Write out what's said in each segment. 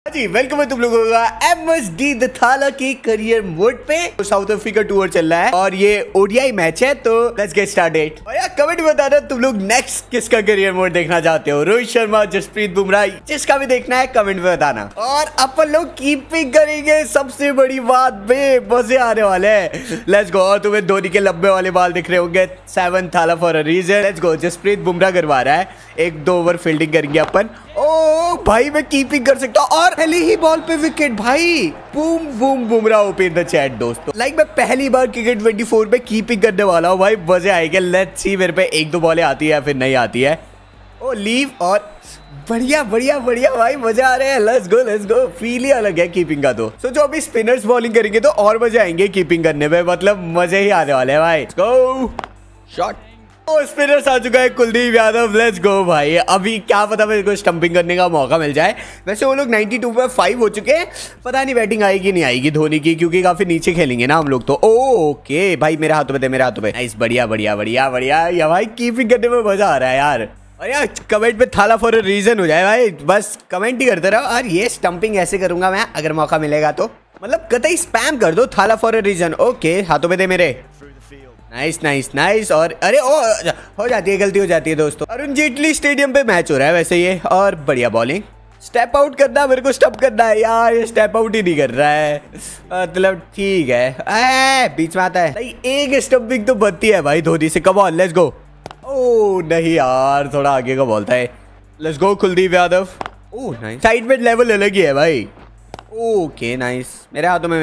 जी welcome है तुम लोगों का एमएसडी द थाला की करियर मोड पे। साउथ अफ्रीका टूर चल रहा है और ये ओडीआई मैच है, तो लेट्स गेट स्टार्टेड। और यार कमेंट में बताना तुम लोग नेक्स्ट किसका करियर मोड देखना चाहते हो, रोहित शर्मा, जसप्रीत बुमराह, जिसका भी देखना है कमेंट में बताना। और अपन लोग कीपिंग करेंगे, सबसे बड़ी बात बे मजे आने वाले हैं। Let's go. और तुम्हें धोनी के लंबे वाले बाल दिख रहे होंगे, 7 Thala for a reason. Let's go. Jasprit Bumrah करवा रहा है, 1-2 ओवर फील्डिंग करेंगे अपन। ओ भाई मैं कीपिंग कर सकता हूँ और पहली ही बॉल पे विकेट भाई। Boom boom Bumrah open the chat दोस्तों। मैं पहली बार क्रिकेट 24 पे कीपिंग करने वाला हूँ भाई, मजे आएंगे। लेट्स सी मेरे पे 1-2 बॉलें आती है या फिर नहीं आती है। ओ लीव और बढ़िया बढ़िया बढ़िया भाई, मजा आ रहे हैं। Let's go. फील ही अलग है कीपिंग का। तो जो अभी स्पिनर्स बॉलिंग करेंगे तो और मजे आएंगे कीपिंग करने में, मतलब मजे ही आने वाले हैं भाई। गो शॉट। स्पिनर्स आ चुका है कुलदीप यादव। लेट्स गो भाई। अभी क्या पता मेरे को स्टंपिंग करने का मौका मिल जाए। वैसे वो लोग 92 पे 5 हो चुके हैं, पता नहीं बैटिंग आएगी नहीं आएगी धोनी की, क्योंकि काफी नीचे खेलेंगे ना हम लोग तो। ओके भाई मेरे हाथों में थे, मेरे हाथों में। नाइस, बढ़िया बढ़िया बढ़िया बढ़िया। या भाई कीपिंग करने में मजा आ रहा है यार। और यार कमेंट पे थाला फॉर अ रीजन हो जाए भाई, बस कमेंट ही करते रहो। और ये स्टंपिंग ऐसे करूंगा मैं अगर मौका मिलेगा तो, मतलब कतई स्पैम कर दो थाला फॉर अ रीजन। ओके हाथों में दे मेरे। नाइस। और अरे ओ हो जाती है, गलती हो जाती है दोस्तों। अरुण जेटली स्टेडियम पे मैच हो रहा है वैसे ये। और बढ़िया बॉलिंग। स्टेप आउट करना, मेरे को स्टॉप करना है यार, ये स्टेप आउट ही नहीं कर रहा है। मतलब ठीक है, बीच में आता है। एक स्टंपिंग तो बनती है भाई धोनी से। Come on let's go. ओ नहीं यार, थोड़ा आगे का बॉल था। Let's go Kuldeep Yadav. Oh nice. Side में लेवल अलग ही है भाई। ओके नाइस, मेरे हाथों में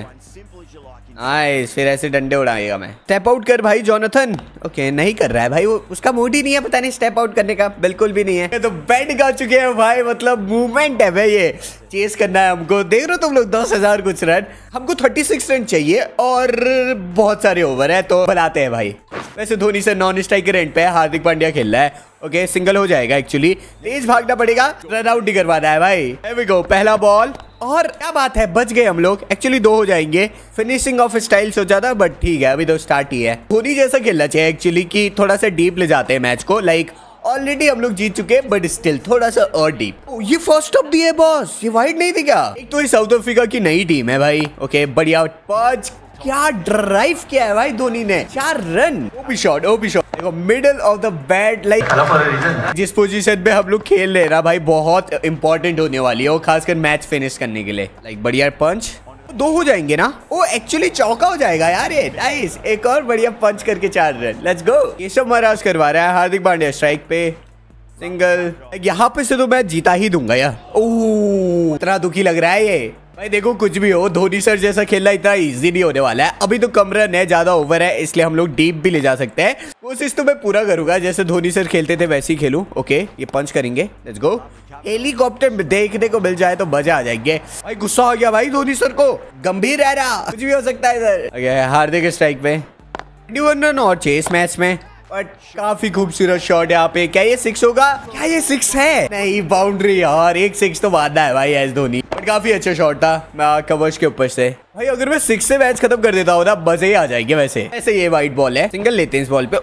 नाइस। फिर ऐसे डंडे उड़ाएगा मैं। स्टेप आउट कर भाई जोनाथन। ओके नहीं कर रहा है भाई, वो उसका मूड ही नहीं है, पता नहीं स्टेप आउट करने का बिल्कुल भी नहीं है। तो बैट गा चुके हैं भाई, मतलब मूवमेंट है भाई, ये चेस करना है हमको। देख रहे हो तुम लोग 10,000 कुछ रन, हमको 36 रन चाहिए और बहुत सारे ओवर है, तो बनाते हैं भाई। वैसे धोनी से नॉन स्ट्राइकर एंड पे हार्दिक पांड्या खेल रहा है। ओके सिंगल हो जाएगा, एक्चुअली तेज भागना पड़ेगा, रन आउट ही करवाना है भाई। Here we go, पहला बॉल। और क्या बात है, बच गए हम लोग। एक्चुअली 2 हो जाएंगे। फिनिशिंग ऑफ स्टाइल सोचा था बट ठीक है, अभी तो स्टार्ट ही है। धोनी जैसा खेलना चाहिए एक्चुअली, कि थोड़ा सा डीप ले जाते हैं मैच को। ऑलरेडी हम लोग जीत चुके हैं बट स्टिल थोड़ा सा और डीप। ये फर्स्ट ऑफ दी है बॉस, ये वाइड नहीं थी क्या? एक तो ये साउथ अफ्रीका की नई टीम है भाई। ओके बढ़िया पांच। क्या ड्राइव किया है भाई धोनी ने, 4 रन। ओपी शॉट देखो, मिडल ऑफ द बैट। जिस पोजीशन पे हम लोग खेल रहे हैं भाई, बहुत इंपॉर्टेंट होने वाली है वो, खासकर मैच फिनिश करने के लिए। बढ़िया पंच। 2 हो जाएंगे ना? ओ एक्चुअली चौका हो जाएगा यार ये। नाइस, एक और बढ़िया पंच करके 4 run. Let's go. Keshav Maharaj करवा रहा है, हार्दिक पांड्या स्ट्राइक पे, सिंगल। यहाँ पे से तो मैं जीता ही दूंगा यार। ओह इतना दुखी लग रहा है ये भाई। देखो कुछ भी हो, धोनी सर जैसा खेलना इतना इजी नहीं होने वाला है। अभी तो कम रन है, ज्यादा ओवर है, इसलिए हम लोग डीप भी ले जा सकते हैं। कोशिश तो मैं पूरा करूंगा, जैसे धोनी सर खेलते थे वैसे ही खेलूं। ओके ये पंच करेंगे। Let's go. हेलीकॉप्टर देखने को मिल जाए तो मजा आ जाएंगे भाई। गुस्सा आ गया भाई धोनी सर को, गंभीर रह रहा, कुछ भी हो सकता है इधर। हार्दिक स्ट्राइक पे 21 रन और चेस मैच में। बट काफी खूबसूरत शॉट यहाँ पे। क्या ये 6 होगा? क्या ये 6 है? नहीं बाउंड्री यार, एक 6 तो मारना है भाई एस धोनी। बट काफी अच्छा शॉट था कवर्स के ऊपर से भाई। अगर मैं 6 से मैच खत्म कर देता हूँ ना, मजे ही आ जाएंगे। वैसे ये वाइट बॉल है, सिंगल लेते हैं इस बॉल पे।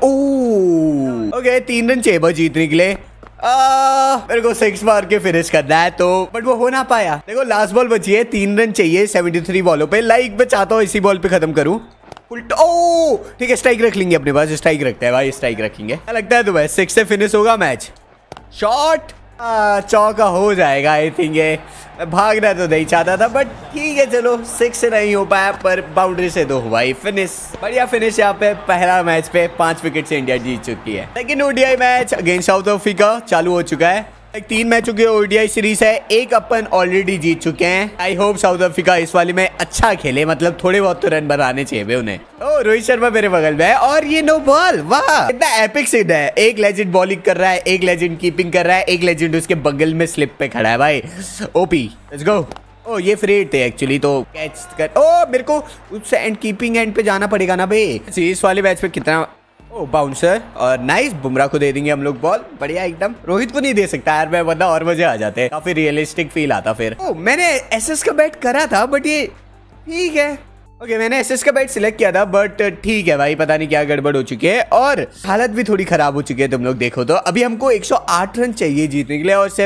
ओके 3 रन चाहिए जीतने के लिए। मेरे को 6 मार के फिनिश करना है तो, बट वो हो ना पाया। देखो लास्ट बॉल बची है, 3 रन चाहिए 73 बॉलों पे। मैं चाहता हूँ इसी बॉल पे खत्म करूँ। ओ ठीक है, स्ट्राइक रख लेंगे अपने पास। स्ट्राइक रखते हैं भाई, स्ट्राइक रखेंगे। क्या लगता है तुम्हें 6 से फिनिश होगा मैच? शॉट चौका हो जाएगा आई थिंक। ये भागना तो नहीं चाहता था बट ठीक है, चलो 6 से नहीं हो पाया पर बाउंड्री से 2 हुआ। फिनिश, बढ़िया फिनिश। यहाँ पे पहला मैच पे 5 विकेट से इंडिया जीत चुकी है। लेकिन ODI match against South Africa चालू हो चुका है। 3 मैचों की ओडीआई सीरीज है, 1 अपन ऑलरेडी जीत चुके हैं। आई होप साउथ अफ्रीका इस वाली में अच्छा खेले, मतलब थोड़े बहुत तो रन बनाने चाहिए उन्हें। ओ रोहित शर्मा मेरे बगल में है और ये नो बॉल। वाह इतना एपिक सीन है। एक लेजेंड बॉलिंग कर रहा है, एक लेजेंड कीपिंग कर रहा है, एक लेजेंड उसके बगल में स्लिप पे खड़ा है भाई। OP let's go. ओ ये फ्री हिट थे एक्चुअली, तो कैच कर। ओ मेरे को उससे एंड कीपिंग एंड पे जाना पड़ेगा ना भाई। इस वाले मैच पे कितना बाउंसर और नाइस। बुमराह को दे देंगे हम लोग बॉल, बढ़िया एकदम। रोहित को नहीं दे सकता यार मैं, वरना और मजे आ जाते, काफी रियलिस्टिक फील आता फिर। मैंने एसएस का बैट करा था बट ये ठीक है। ओके मैंने एसएस का बैट सिलेक्ट किया था बट ठीक है भाई, पता नहीं क्या गड़बड़ हो चुकी है और हालत भी थोड़ी खराब हो चुकी है। तुम लोग देखो तो अभी हमको 108 रन चाहिए जीतने के लिए और सिर्फ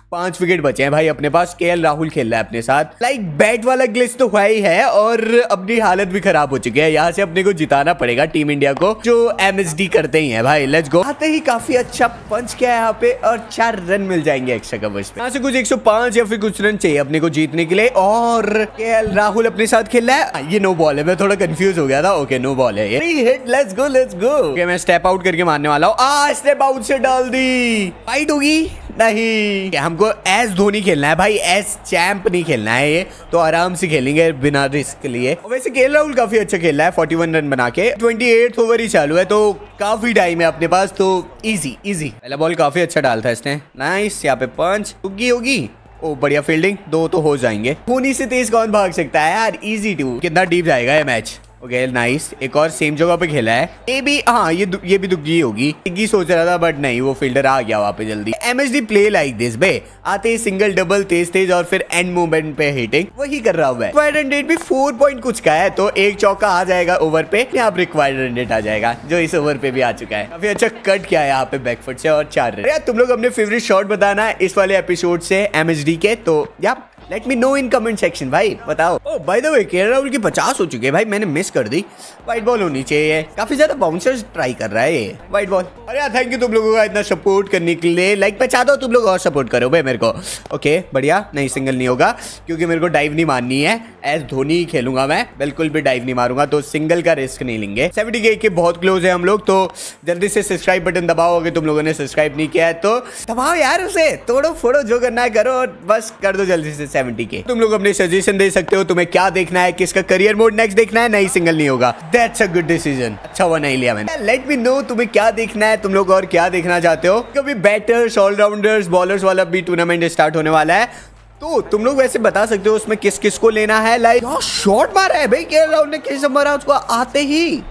5 विकेट बचे हैं भाई अपने पास। केएल राहुल खेल रहा है अपने साथ। लाइक बैट वाला ग्लिच तो हुआ ही है और अपनी हालत भी खराब हो चुकी है। यहाँ से अपने को जिताना पड़ेगा टीम इंडिया को, जो एमएसडी करते ही है भाई। Let's go. आते ही काफी अच्छा पंच किया है यहाँ पे और 4 रन मिल जाएंगे एक्स्ट्रा कवर्स पे। यहाँ से कुछ 105 या फिर कुछ रन चाहिए अपने को जीतने के लिए। और केएल राहुल अपने साथ खेल रहा है। ये नो बॉल है, मैं थोड़ा कंफ्यूज हो गया था। ओके नो बॉल है ये। Hit, let's go let's go. Okay मैं स्टेप आउट करके मारने वाला हूँ। स्टेप आउट से डाल दी। फाइट होगी नहीं, हमको एस धोनी खेलना है भाई, एस चैंप नहीं खेलना है ये, तो आराम से खेलेंगे बिना रिस्क लिए। वैसे केएल राहुल काफी अच्छा खेल रहा है 41 रन बना के। 28 ओवर ही चालू है तो काफी टाइम है अपने पास, तो इजी इजी। पहला बॉल काफी अच्छा डाल था इसने। नाइस, यहाँ पे पंच होगी। ओ बढ़िया फील्डिंग, 2 तो हो जाएंगे। धोनी से तेज कौन भाग सकता है यार, इजी 2। कितना डीप जाएगा ये मैच। ओके नाइस, एक और सेम जगह पे खेला है ये भी। हाँ ये भी दुग्गी होगी। दुग्गी सोच रहा था बट नहीं, वो फील्डर आ गया वहाँ पे जल्दी। एमएसडी प्ले लाइक दिस बे, आते ही सिंगल डबल तेज और फिर एंड मूवमेंट पे हिटिंग, वही कर रहा हूँ मैं। रिक्वायर्ड रन रेट भी 4 पॉइंट कुछ का है, तो एक चौका आ जाएगा ओवर पे, यहाँ रिक्वायर्ड रन रेट आ जाएगा जो इस ओवर पे भी आ चुका है। काफी अच्छा कट किया है यहाँ पे बैकफुट से और 4 रन। तुम लोग अपने फेवरेट शॉट बताना है इस वाले एपिसोड से एमएसडी के, तो या let me know in comment section भाई, बताओ। Oh by the way KL Rahul की 50 हो चुकी है भाई, मैंने मिस कर दी। वाइट बॉल होनी चाहिए। काफी ज्यादा बाउंसर्स ट्राई कर रहा है ये वाइट बॉल। अरे यार थैंक यू तुम लोगों का इतना सपोर्ट करने के लिए। लाइक मैं चाहता हूँ तुम लोग और सपोर्ट करो भाई मेरे को। ओके बढ़िया। नहीं सिंगल नहीं होगा क्योंकि मेरे को डाइव नहीं मारनी है। एस धोनी ही खेलूंगा मैं, बिल्कुल भी डाइव नहीं मारूंगा, तो सिंगल का रिस्क नहीं लेंगे। 70K के बहुत क्लोज है हम लोग, तो जल्दी से सब्सक्राइब बटन दबाओ अगर तुम लोगों ने सब्सक्राइब नहीं किया है तो दबाओ यार, उसे तोड़ो फोड़ो जो करना है करो और बस कर दो जल्दी से 70K। तुम लोग अपने सजेशन दे सकते हो, तुम्हें क्या देखना है, किसका करियर मोड नेक्स्ट देखना है। नहीं सिंगल नहीं होगा, दैट्स अ गुड डिसीजन। अच्छा हुआ नहीं लिया मैंने। लेट मी नो तुम्हें क्या देखना है, तुम लोग और क्या देखना चाहते हो। कभी बैटर्स, ऑलराउंडर्स, बॉलर्स वाला भी टूर्नामेंट स्टार्ट होने वाला है, तो तुम लोग वैसे बता सकते हो उसमें किस किस को लेना है। लाइक शॉट मारा है भाई केएल राहुल ने, कैसे मारा उसको आते ही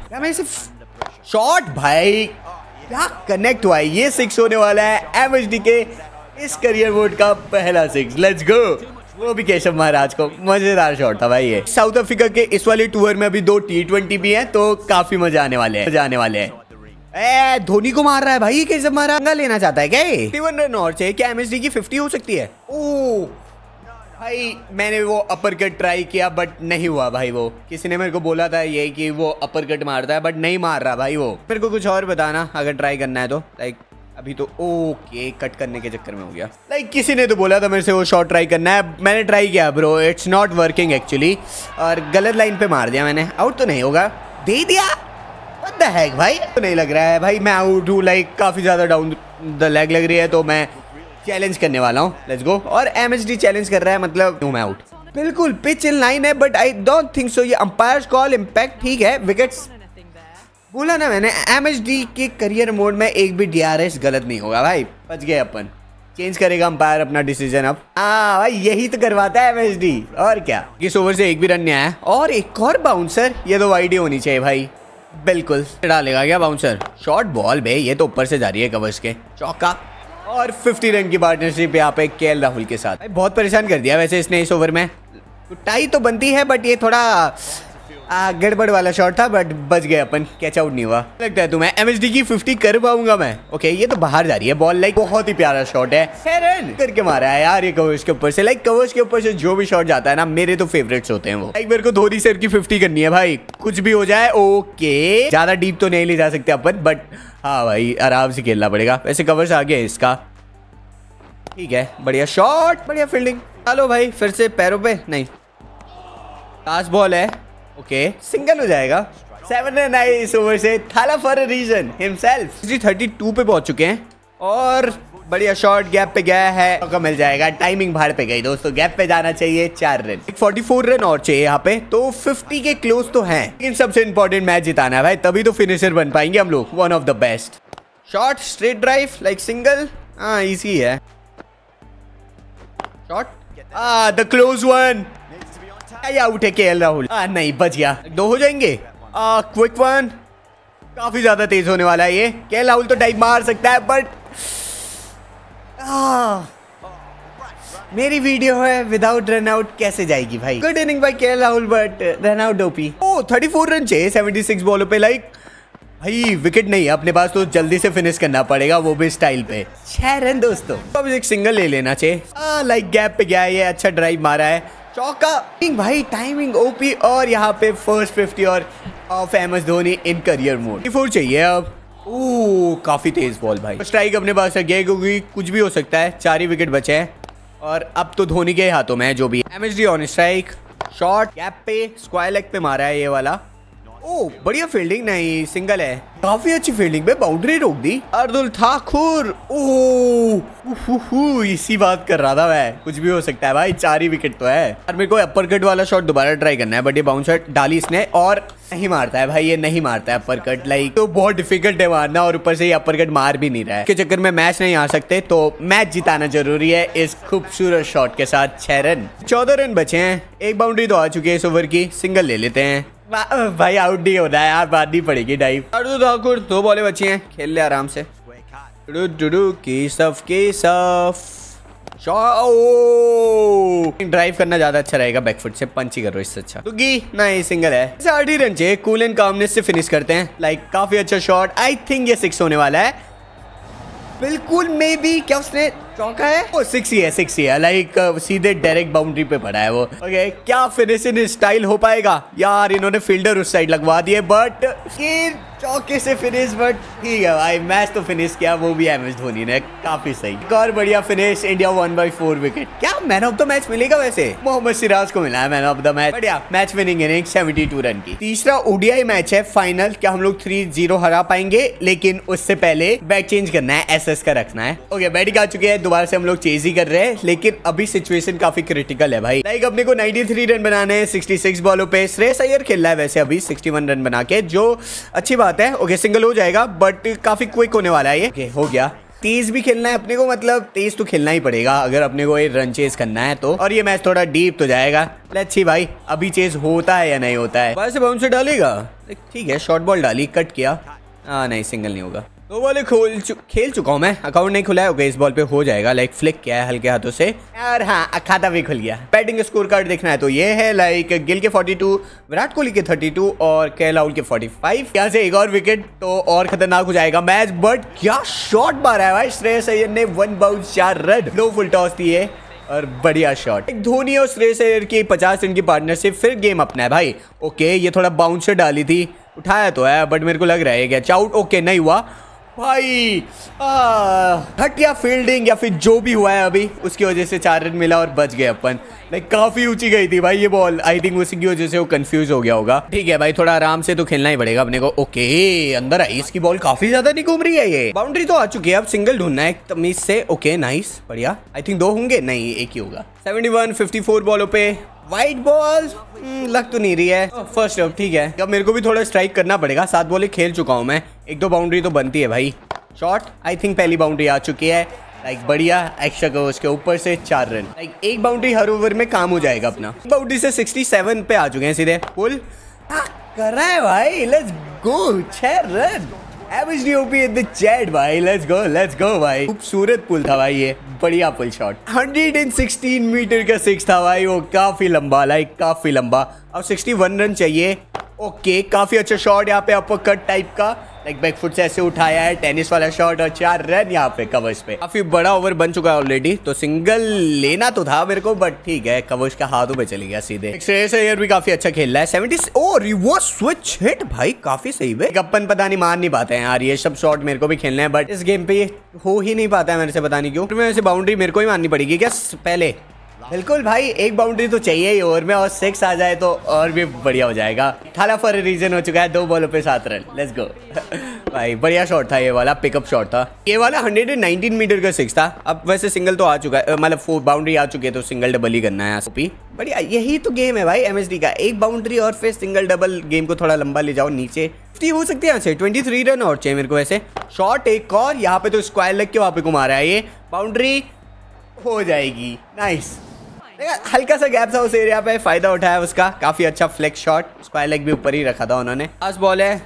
शॉट भाई, क्या कनेक्ट हुआ है। ये 6 होने वाला है एमएसडी के इस करियर मोड का पहला 6। Let's go. वो भी केशव महाराज को मजेदार शॉट था भाई ये। साउथ अफ्रीका के इस वाले टूर में अभी 2 T20 भी हैं, तो काफी मजा आने वाले हैं। धोनी को मार रहा है भाई केशव महाराज, लेना चाहता है क्या ये। 51 रन और चाहिए, क्या एमएसडी की 50 हो सकती है। ओ भाई मैंने वो अपर कट ट्राई किया बट नहीं हुआ भाई। वो किसी ने मेरे को बोला था ये कि वो अपर कट मारता है बट नहीं मार रहा भाई वो। मेरे को कुछ और बताना अगर ट्राई करना है तो। लाइक अभी तो ओके कट करने के चक्कर में हो गया। लाइक किसी ने तो बोला था मेरे से वो शॉट ट्राई करना है, मैंने ट्राई किया bro, it's not working actually, और गलत लाइन पे मार दिया मैंने। आउट तो नहीं होगा, दे दिया। व्हाट द हेक भाई, तो नहीं लग रहा है भाई मैं आउट हूँ। लाइक काफी ज्यादा डाउन द लेग लग रही है, तो मैं चैलेंज करने वाला हूँ। Let's go. और एमएसडी चैलेंज कर रहा है, मतलब मैं आउट। बिल्कुल पिच इन लाइन है but I don't think so. ये अंपायर्स कॉल, इम्पैक्ट ठीक है, विकेट्स बोला ना मैंने। एमएसडी के करियर मोड में एक भी डीआरएस गलत नहीं होगा भाई। बच गए अपन, चेंज करेगा अंपायर अपना डिसीजन अब। भाई यही तो करवाता है एमएसडी, और क्या। इस ओवर से एक भी रन नहीं आया और एक और बाउंसर, ये तो वाइड ही होनी चाहिए भाई। बिल्कुल डालेगा क्या बाउंसर। शॉर्ट बॉल बे, ये तो ऊपर से जा रही है कवर्स के। चौका और 50 रन की पार्टनरशिप यहाँ पे केएल राहुल के साथ। भाई बहुत परेशान कर दिया वैसे इसने इस ओवर में। तो टाई तो बनती है बट ये थोड़ा गड़बड़ वाला शॉट था, बट बच गए अपन, कैच आउट नहीं हुआ। लगता है तुम्हें एमएसडी की 50 कर पाऊंगा मैं। ओके ये तो बाहर जा रही है बॉल। लाइक बहुत ही प्यारा शॉट है, रन करके मारा है यार ये कवर्स के ऊपर से। लाइक कवर्स के ऊपर से जो भी शॉट जाता है ना, मेरे तो फेवरेट्स होते हैं वो। लाइक मेरे को धोनी सर की 50 करनी है भाई, कुछ भी हो जाए। ओके ज्यादा डीप तो नहीं ले जा सकते अपन, बट हाँ भाई आराम से खेलना पड़ेगा। वैसे कवर्स आ गया इसका, ठीक है। बढ़िया शॉट, बढ़िया फील्डिंग। चलो भाई फिर से पैरों पे, नहीं लास्ट बॉल है। ओके सिंगल हो जाएगा। 7 रन आए इस ओवर से। थाला फॉर अ रीजन हिमसेल्फ। 32 पे पहुंच चुके हैं और बढ़िया शॉट गैप पे गया है, मौका मिल जाएगा। टाइमिंग भाड़ पे गई दोस्तों, गैप पे जाना चाहिए। 4 रन, 44 रन और चाहिए यहाँ पे, तो 50 के क्लोज तो हैं। लेकिन सबसे इंपॉर्टेंट मैच जिताना है भाई, तभी तो फिनिशर बन पाएंगे हम लोग। One of the best shot, straight drive, like single. हाँ इजी है shot. The close one. Out है केएल राहुल। नहीं बच गया, 2 हो जाएंगे। क्विक वन, काफी ज्यादा तेज होने वाला है ये। केएल राहुल तो डाइव मार सकता है बट मेरी वीडियो है विदाउट रन आउट कैसे जाएगी भाई। Good inning by KL Rahul but run out OP. 34 run चाहिए 76 बॉलों पे। लाइक भाई विकेट नहीं है अपने पास, तो जल्दी से फिनिश करना पड़ेगा, वो भी स्टाइल पे। 6 रन दोस्तों, अब एक सिंगल ले लेना चाहिए। लाइक गैप पे गया है ये, अच्छा ड्राइव मारा है, चौका भाई, टाइमिंग ओपी, और यहाँ पे फर्स्ट 50 और of MS Dhoni in career mode. 4 चाहिए अब। काफी तेज बॉल भाई, स्ट्राइक अपने पास है, क्योंकि कुछ भी हो सकता है। 4 ही विकेट बचे हैं और अब तो धोनी के हाथों में है जो भी। MSD on strike, shot gap पे, स्क्वायर लेग पे मारा है ये वाला। बढ़िया फील्डिंग, नहीं सिंगल है, काफी अच्छी फील्डिंग पे बाउंड्री रोक दी। अर्दुल ठाकुर, इसी बात कर रहा था मैं, कुछ भी हो सकता है भाई, 4 ही विकेट तो है। और मेरे को अपर कट वाला शॉट दोबारा ट्राई करना है, बट ये बाउंस शॉट डाली इसने और नहीं मारता है भाई, ये नहीं मारता है अपर कट। लाइक तो बहुत डिफिकल्ट है मारना, और ऊपर से ये अपर कट मार भी नहीं रहा है। इसके चक्कर में मैच नहीं आ सकते, तो मैच जिताना जरूरी है इस खूबसूरत शॉट के साथ। 6 रन, 14 रन बचे हैं, एक बाउंड्री तो आ चुकी है इस ओवर की, सिंगल ले लेते हैं भाई। आउट नहीं होना है यार, मारनी पड़ेगी डाइव। अर्दुल ठाकुर 2 बॉलें बची हैं, खेल ले आराम से। ड्राइव करना ज्यादा अच्छा रहेगा, बैकफुट से पंच ही करो इससे अच्छा। नहीं सिंगल है, 8 ही रन चाहिए, कूल एंड कामनेस से फिनिश करते हैं। लाइक काफी अच्छा शॉट, आई थिंक ये 6 होने वाला है। बिल्कुल मे बी, क्या उसने चौका है? 6 ही है, लाइक सीधे डायरेक्ट बाउंड्री पे पड़ा है वो। ओके, क्या फिनिशिंग स्टाइल हो पाएगा यार? इन्होंने फील्डर उस साइड लगवा दिए, बट चौके से फिनिश, बट ठीक है भाई, मैच तो फिनिश किया, वो भी MS धोनी ने, काफी सही। एक और बढ़िया फिनिश, इंडिया 1/4 विकेट। क्या मैन ऑफ द मैच मिलेगा? वैसे मोहम्मद सिराज को मिला है मैन ऑफ द मैच। बढ़िया मैच विनिंग इनिंग 72 रन की। तीसरा ODI मैच है फाइनल, क्या हम लोग 3-0 हरा पाएंगे? लेकिन उससे पहले बैट चेंज करना है, SS का रखना है। ओके, बैटिंग आ चुके हैं, दोबारा से हम लोग चेज ही कर रहे हैं, लेकिन अभी सिचुएशन काफी क्रिटिकल है भाई। लाइक अपने को 93 रन बनाने हैं 66 बॉलों पे। श्रेयस अय्यर खेल रहा है वैसे अभी 61 रन बना के, जो अच्छी बात है। ओके, सिंगल हो जाएगा, बट काफी क्विक होने वाला है ये। ओके, हो गया। तेज भी खेलना है अपने को, मतलब तेज तो खेलना ही पड़ेगा अगर अपने को ये रन चेज करना है तो। और ये मैच थोड़ा डीप तो जाएगा। लेट्स सी भाई, अभी चेज होता है या नहीं होता है। वैसे बाउंसर डालेगा, ठीक है, शॉर्ट बॉल डाली, कट किया, नहीं सिंगल नहीं होगा। 2 बॉलें खेल चुका हूँ मैं, अकाउंट नहीं खुला है। ओके, इस बॉल पे हो जाएगा, लाइक फ्लिक किया है हल्के हाथों से, और हाँ खाता भी खुल गया। बैटिंग स्कोर कार्ड देखना है तो ये है, लाइक गिल के 42, विराट कोहली के 32 और KL राहुल के 45। यहाँ से एक और विकेट तो और खतरनाक हो जाएगा मैच। बट क्या शॉट मारा है भाई श्रेयस अय्यर ने, 1 bounce 4 run, low full toss दिए और बढ़िया शॉट। धोनी और श्रेयस अय्यर की 50 रन की पार्टनरशिप, फिर गेम अपना है भाई। ओके, ये थोड़ा बाउंसर डाली थी, उठाया तो है, बट मेरे को लग रहा है क्या आउट। ओके, नहीं हुआ भाई, घटिया फील्डिंग या फिर जो भी हुआ है अभी, उसकी वजह से 4 रन मिला और बच गए अपन। लाइक काफी ऊंची गई थी भाई ये बॉल, आई थिंक उसी की वजह से वो कंफ्यूज हो गया होगा। ठीक है भाई, थोड़ा आराम से तो खेलना ही पड़ेगा अपने को। ओके, अंदर आई, इसकी बॉल काफी ज्यादा नहीं घूम रही है ये। बाउंड्री तो आ चुकी है, अब सिंगल ढूंढना है तमीज से। ओके, नाइस, बढ़िया। आई थिंक 2 होंगे, नहीं एक ही होगा। 71, 54 बॉलों पे वाइट बॉल, लग तो नहीं रही है। फर्स्ट अप, ठीक है। अब मेरे को भी थोड़ा स्ट्राइक करना पड़ेगा, 7 बॉलें खेल चुका हूँ मैं, 1-2 बाउंड्री तो बनती है भाई। शॉट, आई थिंक पहली बाउंड्री आ चुकी है, लाइक बढ़िया, एक्स्ट्रा कवर उसके ऊपर से 4 रन। लाइक एक बाउंड्री हर ओवर में काम हो जाएगा अपना। बाउंड्री से 67 पे आ चुके हैं सीधे। पुल कर रहा है भाई, let's go, 6 run. MSD OP in the chat भाई, लेट्स गो भाई। खूबसूरत पुल था भाई ये, बढ़िया पुल शॉट। 116 मीटर का 6 था भाई, वो काफी लंबा, लाइक काफी लंबा। अब 61 रन चाहिए। ओके, काफी अच्छा शॉट यहाँ पे, अपर कट टाइप का, लाइक बैकफुट से ऐसे उठाया है, टेनिस वाला शॉट, और 4 रन यहाँ पे कवर्स पे। काफी बड़ा ओवर बन चुका है ऑलरेडी, तो सिंगल लेना तो था मेरे को, बट ठीक है, कवर्स का हाथों पे चली गया सीधे। श्रेयस अय्यर भी काफी अच्छा खेल रहा है। 70 रिवर्स स्विच हिट भाई, काफी सही है। अपन पता नहीं मार नहीं पाते हैं यार, ये सब शॉट मेरे को भी खेलना है, बट इस गेम पे ये हो ही नहीं पाता है मेरे से, पता नहीं क्यों। मेरे से बाउंड्री मेरे को ही मारनी पड़ेगी क्या पहले? बिल्कुल भाई, एक बाउंड्री तो चाहिए ही ओवर में, और 6 आ जाए तो और भी बढ़िया हो जाएगा। थाला फॉर रीजन हो चुका है, 2 बॉलों पे 7 रन, लेट्स गो। भाई बढ़िया शॉट था ये वाला, पिकअप शॉट था ये वाला। 119 मीटर का 6 था। अब वैसे सिंगल तो आ चुका है, मतलब 4 बाउंड्री आ चुकी है, तो सिंगल डबल ही करना है। बढ़िया, यही तो गेम है भाई MSD का, एक बाउंड्री और फिर सिंगल डबल, गेम को थोड़ा लंबा ले जाओ नीचे। 50 हो सकती है यहाँ से। 23 रन और चाहिए मेरे को वैसे। शॉट एक और, यहाँ पे तो स्क्वायर लेग के वहाँ पे घुमा रहा है ये, बाउंड्री हो जाएगी, नाइस। हल्का सा गैप था उस एरिया पे, फायदा उठाया उसका, काफी अच्छा फ्लेक्स शॉट, स्क्वायर लेग भी ऊपर ही रखा था उन्होंने। लास्ट बॉल है,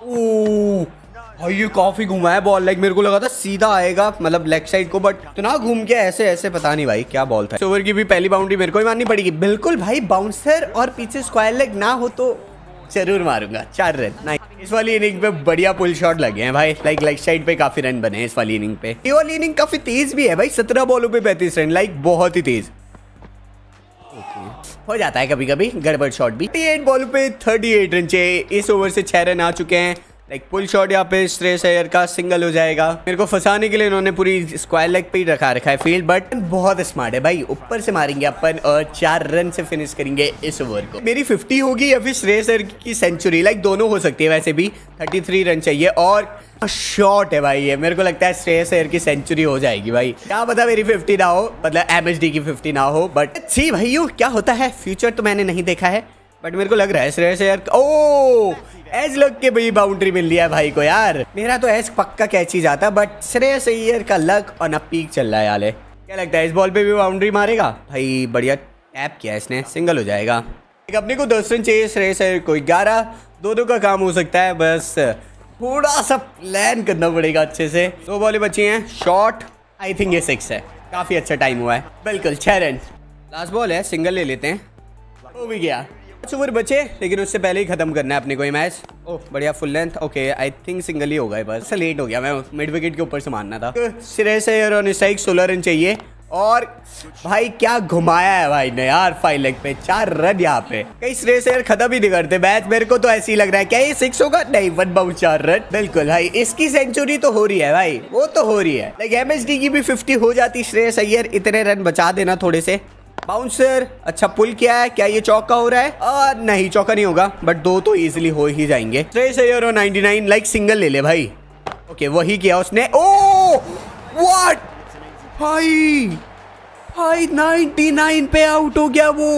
ये काफी घुमा है बॉल, लाइक मेरे को लगा था सीधा आएगा, मतलब लेग साइड को, बट इतना घूम के ऐसे ऐसे, पता नहीं भाई क्या बॉल था। ओवर की भी पहली बाउंड्री मेरे को ही मारनी पड़ेगी। बिल्कुल भाई, बाउंसर और पीछे स्क्वायर लेग ना हो तो जरूर मारूंगा। 4 रन, नाइस। इस वाली इनिंग पे बढ़िया पुल शॉट लगे हैं भाई, लाइक लेग साइड पे काफी रन बने हैं इस वाली इनिंग पे। ये वाली इनिंग काफी तेज भी है भाई, 17 बॉलों पे 35 रन, लाइक बहुत ही तेज हो जाता है कभी कभी गड़बड़ शॉट भी। 38 बॉल पे 38 रन चाहिए, इस ओवर से 6 रन आ चुके हैं। लाइक पुल शॉट यहाँ पे श्रेयस अय्यर का सिंगल हो जाएगा। मेरे को फंसाने के लिए इन्होंने पूरी स्क्वायर लेग पे ही रखा है फील्ड, बट बहुत स्मार्ट है भाई, ऊपर से मारेंगे अपन और 4 रन से फिनिश करेंगे इस ओवर को। मेरी 50 होगी या फिर श्रेयस अय्यर की सेंचुरी, लाइक दोनों हो सकती है वैसे भी। 33 रन चाहिए और शॉट है भाई ये, मेरे को लगता है श्रेयस अय्यर की सेंचुरी हो जाएगी भाई। क्या पता मेरी 50 ना हो, मतलब MSD की 50 ना हो, बट सी भाइयों क्या होता है। फ्यूचर तो मैंने नहीं देखा है, बट मेरे को लग रहा है श्रेयस अय्यर ओ एज लग के भाई बाउंड्री मिल लिया है भाई को यार। मेरा तो एज पक्का कैच ही जाता, बट श्रेयस अय्यर का लक ऑन अ पीक चल रहा है यार। क्या लगता है इस बॉल पे भी बाउंड्री मारेगा भाई? बढ़िया टैप किया इसने, सिंगल हो जाएगा। अपने को 10 रन चाहिए, श्रेयस अय्यर को 11, दोनों का काम हो सकता है, बस थोड़ा सा प्लान करना पड़ेगा अच्छे से। 2 बॉलें बची हैं, शॉट आई थिंक ये 6 है, काफी अच्छा टाइम हुआ है। बिल्कुल 6 रन, लास्ट बॉल है, सिंगल ले लेते हैं। हो भी गया, 5 ओवर बचे, लेकिन उससे पहले ही खत्म करना है अपने को ये मैच। ओह बढ़िया full length, okay I think single ही होगा, बस लेट हो गया, मैं मिड विकेट के ऊपर से मारना था। Shreyas Iyer on strike 16 run चाहिए, और भाई क्या घुमाया है भाई ने यार 5 लेग पे, 4 रन यहाँ पे। कई श्रेयस अय्यर खत्म ही नहीं करते मैच, मेरे को तो ऐसे ही लग रहा है। क्या ये 6 होगा? नहीं, 1 बाउंड 4 रन। बिल्कुल भाई, इसकी सेंचुरी तो हो रही है भाई, वो तो हो रही है। लाइक MSD की भी 50 हो जाती। श्रेयस अय्यर इतने रन बचा देना थोड़े से। बाउंसर अच्छा पुल किया है, क्या ये चौका हो रहा है? नहीं चौका नहीं होगा, बट 2 तो इजीली हो ही जाएंगे। श्रेयस अय्यर और 99, लाइक सिंगल ले ले भाई। ओके वही किया उसने। ओ व्हाट भाई 99 पे आउट हो गया वो।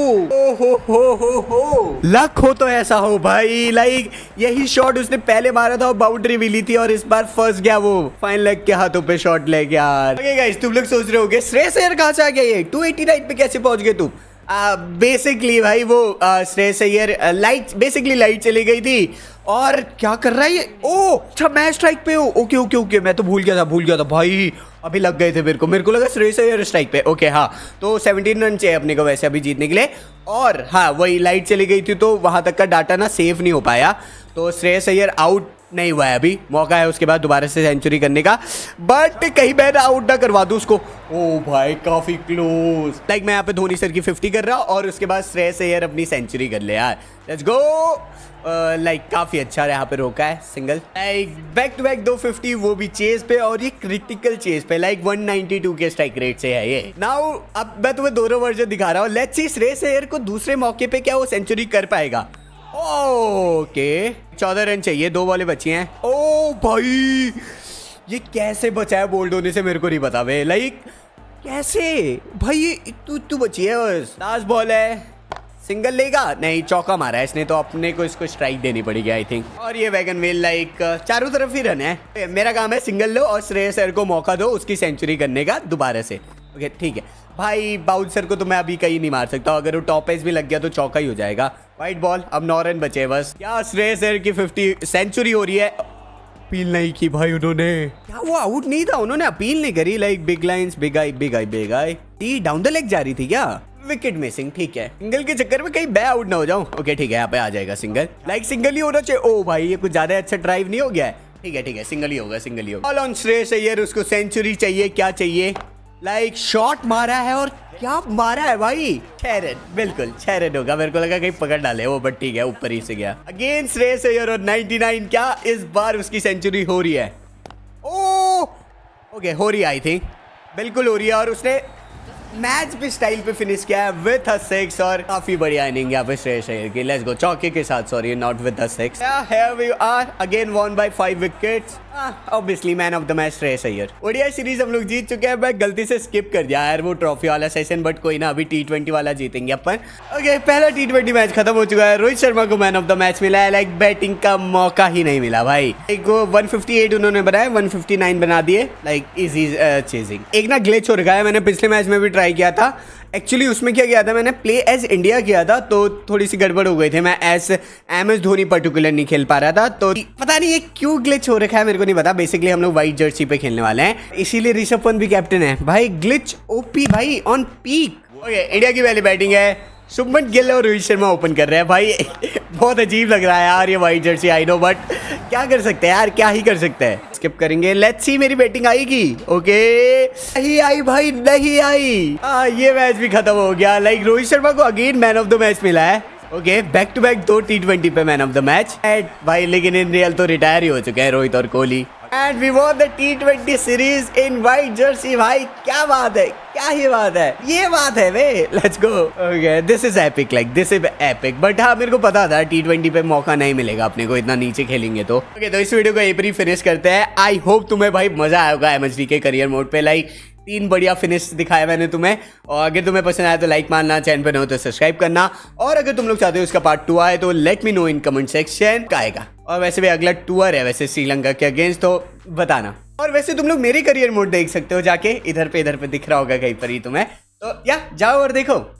हो लक हो तो ऐसा हो भाई, लाइक यही शॉट उसने पहले मारा था और बाउंड्री मिली थी, और इस बार फंस गया वो फाइन लेग के हाथों पे शॉट लेके यार। ओके गाइस, तुम लोग सोच रहे होगे श्रेयस अय्यर कहां से आ गया ये? 289 पे कैसे पहुंच गए तुम? बेसिकली भाई वो श्रेयस अय्यर लाइट चली गई थी, और क्या कर रहा है ये? ओ अच्छा मैच स्ट्राइक पे हो। ओके मैं तो भूल गया था भाई, अभी लग गए थे मेरे को लगा श्रेयस अय्यर स्ट्राइक पे। ओके हाँ, तो 17 रन चाहिए अपने को वैसे अभी जीतने के लिए, और हाँ वही लाइट चली गई थी तो वहां तक का डाटा ना सेव नहीं हो पाया, तो श्रेयस अय्यर आउट नहीं हुआ है अभी। मौका है उसके बाद दोबारा से सेंचुरी करने का, बट कहीं मैं आउट ना करवा दूं उसको। ओ भाई काफी क्लोज, लाइक मैं यहाँ पे धोनी सर की 50 कर रहा, और उसके बाद श्रेयस अय्यर अपनी सेंचुरी कर ले यार। Let's go. लाइक काफी अच्छा यहाँ पे रोका है single, like back to back 250, वो भी चेज पे, और ये क्रिटिकल चेज पे, लाइक 192 के स्ट्राइक रेट से है ये। नाउ अब मैं तुम्हें दोनों वर्जन दिखा रहा हूँ, लेट्स सी श्रेयस अय्यर को दूसरे मौके पे क्या वो सेंचुरी कर पाएगा। ओके 14 रन चाहिए, 2 बॉलें बची हैं। ओ भाई ये कैसे बचा है बोल्ड होने से मेरे को नहीं पता भाई, लाइक कैसे भाई ये तू बची है बस। लास्ट बॉल है, सिंगल लेगा? नहीं चौका मारा है इसने, तो अपने को इसको स्ट्राइक देनी पड़ेगी आई थिंक। और ये वैगन व्हील, लाइक चारों तरफ ही रन है। मेरा काम है सिंगल लो और श्रेयस अय्यर को मौका दो उसकी सेंचुरी करने का दोबारा से। ओके ठीक है भाई, बाउंसर को तो मैं अभी कहीं नहीं मार सकता, अगर वो टॉप एज भी लग गया तो चौका ही हो जाएगा। वाइट बॉल, अब 9 रन बचे बस। क्या श्रेयस अय्यर की 50 सेंचुरी हो रही है? अपील नहीं की भाई उन्होंने, क्या वो आउट नहीं था? उन्होंने अपील नहीं करी, like big lines, big I down the leg जा रही थी क्या? विकेट मिसिंग, ठीक है। सिंगल के चक्कर में कहीं मैं आउट ना हो जाऊं। ओके ठीक है, यहाँ पे आ जाएगा सिंगल, लाइक सिंगल ही होना चाहिए। ओ भाई ये कुछ ज्यादा अच्छा ड्राइव नहीं हो गया है? ठीक है सिंगल ही होगा। ऑल ऑन श्रेयस अय्यर, उसको सेंचुरी चाहिए, क्या चाहिए? लाइक शॉट मारा है, और क्या मारा है भाई? 6 रन, बिल्कुल 6 रन होगा। मेरे को लगा कहीं पकड़ डाले वो, बट ठीक है ऊपर ही से गया। अगेन श्रेयस अय्यर और 99, क्या इस बार उसकी सेंचुरी हो रही है? ओके हो रही है आई थिंक, बिल्कुल हो रही है, और उसने मैच भी स्टाइल पे फिनिश किया है विथ अ 6, और काफी बढ़िया इनिंग यहाँ पे श्रेयस अय्यर की। लेट्स गो, चौके के साथ, sorry not with a 6। Here we are again, won by 5 wickets. Obviously man of the match Shreyas Iyer. ODI series हम लोग जीत चुके हैं, मैं गलती से स्किप कर दिया यार वो ट्रॉफी वाला सेशन, बट कोई ना, अभी T20 वाला जीतेंगे अपन। ओके पहला T20 मैच खत्म हो चुका है, रोहित शर्मा को मैन ऑफ द मैच मिला है, लाइक बैटिंग का मौका ही नहीं मिला भाई। एक 158 उन्होंने बनाया, 159 बना दिए, लाइक इजी चेजिंग। एक ना ग्लिच हो रखा है, मैंने पिछले मैच में भी ट्राई किया था। एक्चुअली उसमें क्या किया था, मैंने प्ले एज इंडिया किया था, तो थोड़ी सी गड़बड़ हो गई थी, मैं एज MS धोनी पर्टिकुलर नहीं खेल पा रहा था, तो पता नहीं ये क्यों ग्लिच हो रखा है, मेरे को नहीं पता। बेसिकली हम लोग व्हाइट जर्सी पे खेलने वाले हैं, इसीलिए ऋषभ पंत भी कैप्टन है भाई। ग्लिच ओपी भाई ऑन पीक। ओके इंडिया की पहली बैटिंग है, शुभमन गिल और रोहित शर्मा ओपन कर रहे हैं भाई। बहुत अजीब लग रहा है यार ये white jersey, I know, but क्या कर सकते हैं यार, क्या ही कर सकते हैं। स्किप करेंगे, लेट्स सी मेरी बैटिंग आएगी। ओके, नहीं आई भाई, नहीं आई। ये मैच भी खत्म हो गया। लाइक रोहित शर्मा को again man of the match मिला है। Okay, back to back 2 T20 पे मैन ऑफ द मैच भाई, लेकिन इन रियल तो रिटायर ही हो चुके हैं रोहित और Kohli. And we won the T20 series in white jersey. भाई क्या बात है, क्या ही बात है, ये बात है वे। Let's go. Okay, this is epic, like this is epic. But हाँ, मेरे को पता था T20 पे मौका नहीं मिलेगा अपने को, इतना नीचे खेलेंगे तो। ओके, तो इस वीडियो को यहीं पर ही फिनिश करते हैं। आई होप तुम्हें भाई मजा आया होगा MHD के करियर मोड पे। लाइक 3 बढ़िया फिनिश दिखाया मैंने तुम्हें, और अगर तुम्हें पसंद आया तो लाइक मारना, चैनल पे न हो तो सब्सक्राइब करना, और अगर तुम लोग चाहते हो इसका पार्ट 2 आए तो let me know in comment section का आएगा। और वैसे भी अगला टूर है वैसे श्रीलंका के अगेंस्ट, तो बताना। और वैसे तुम लोग मेरे करियर मोड देख सकते हो जाके, इधर पे दिख रहा होगा कहीं पर ही तुम्हें, तो या जाओ और देखो।